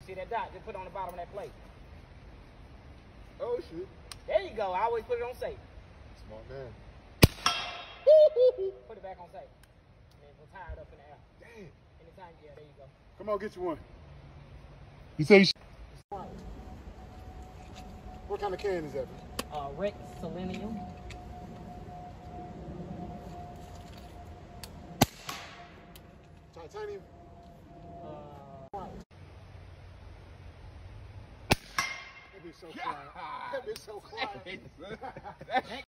see that dot? Just put it on the bottom of that plate. Oh, shit. There you go. I always put it on safe. Smart man. Put it back on safe. And then we'll tie it up in the air. Damn. Anytime, yeah, there you go. Come on, get you one. You say what kind of can is that? Rex Selenium. Titanium? That bitch so quiet. That bitch so quiet.